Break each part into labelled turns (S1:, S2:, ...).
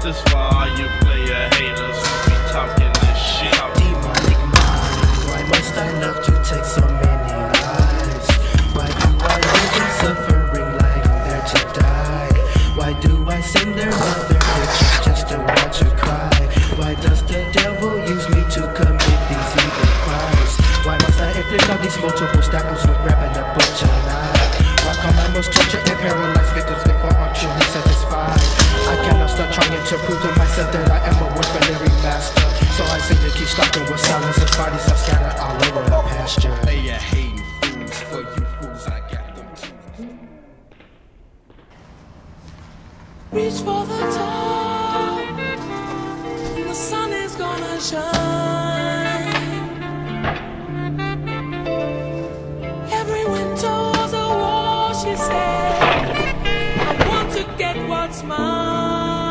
S1: is for all you player haters who be talking this shit.
S2: Demonic mind, why must I love to take so many lives? Why do I live in suffering like they're to die? Why do I send their mother pictures just to watch her cry? Why does the devil use me to commit these evil crimes? Why must I inflict all these multiple stabs with grabbing a butcher knife? Why come I must torture and paralyze victims before I'm truly satisfied? I cannot stop trying to prove to myself that I am a weaponry master. So I seem to keep stalking with silence and bodies are scattered all over the pasture.
S3: Hey, you hating fools, for you fools, I got them too.
S4: Reach for the top, and the sun is gonna shine. Every winter was a war, she said. I want to get what's mine.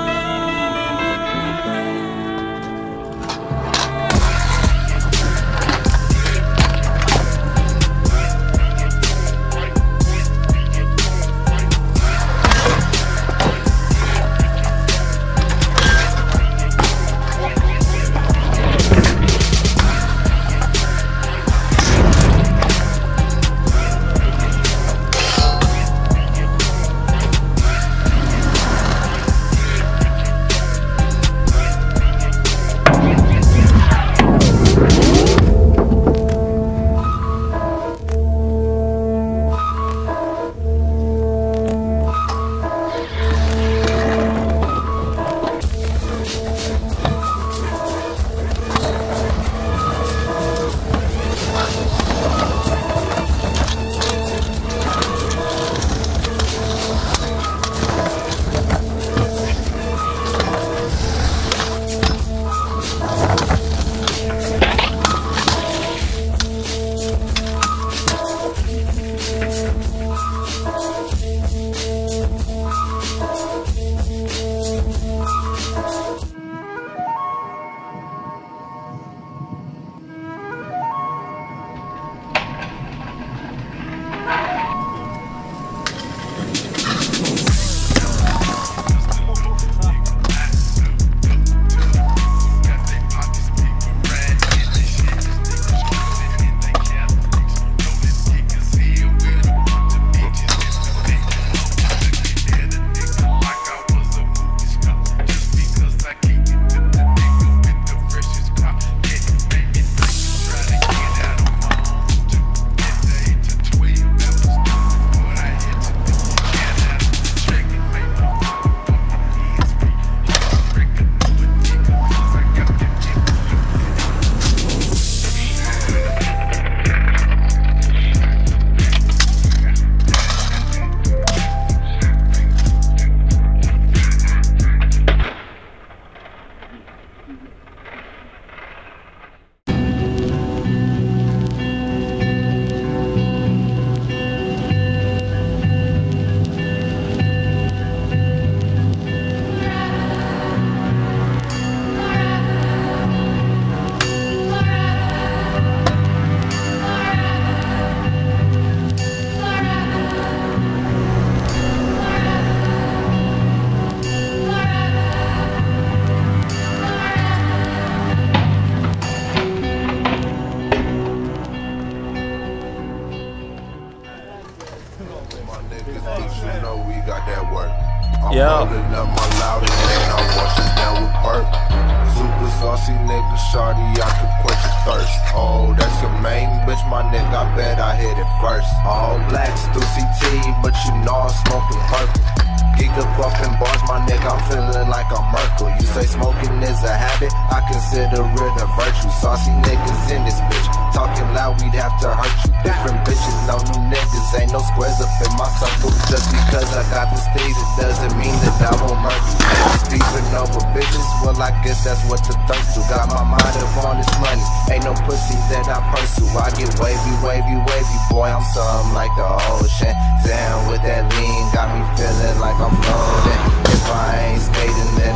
S5: Yeah.
S6: Rolling up my loud and I wash it down with perk. Super saucy nigga, shawty, I could quench your thirst. Oh, that's your main bitch, my nigga, I bet I hit it first. All blacks through CT, but you know I'm smoking purple. Geek up off them bars, my nigga, I'm feeling like I'm Merkel. You say smoking is a habit, I consider it a virtue. Saucy niggas in this bitch, talking loud, we'd have to hurt you. Different bitches, no new niggas, ain't no squares up in my circle. Just because I got the steez, it doesn't mean that I won't murder you. Speaking over bitches, well I guess that's what the thirst do. Got my mind up on this money, ain't no pussy that I pursue. I get wavy, wavy, wavy, boy, I'm something like the ocean. Down with that lean, got me feeling like I'm floating. If I ain't skating,